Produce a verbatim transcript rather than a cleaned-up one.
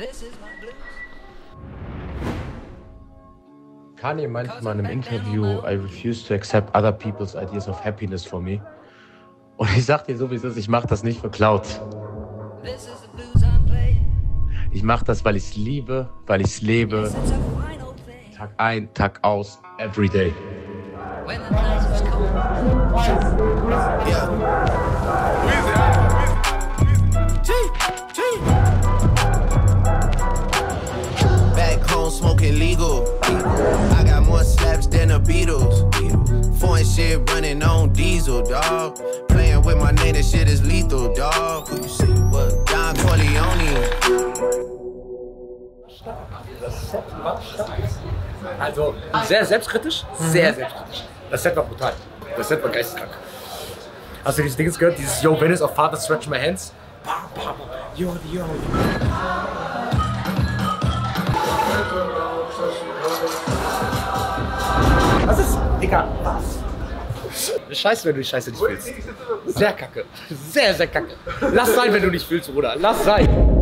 Kanye meinte mal in einem Interview, I refuse to accept other people's ideas of happiness for me. Und ich sag dir so, wie es ist, ich mach das nicht für Clout. Ich mach das, weil ich es liebe, weil ich es lebe. Tag ein, Tag aus, every day. Yeah. Back home smoking legal. I got more slaps than the Beatles. Foreign shit running on diesel, dog. Playing with my name, this shit is lethal, dog. Who you see? What? Don Corleone. Das Set war stark. Also sehr selbstkritisch, sehr selbstkritisch. Das Set war brutal. Das Set war geisteskrank. Hast du dieses Ding gehört? Dieses Yo Venice of Father Stretch My Hands? Bam, bam, yo, yo. Was ist? Egal, was? Scheiße, wenn du die Scheiße nicht willst. Sehr kacke. Sehr, sehr kacke. Lass sein, wenn du nicht willst, Bruder. Lass sein.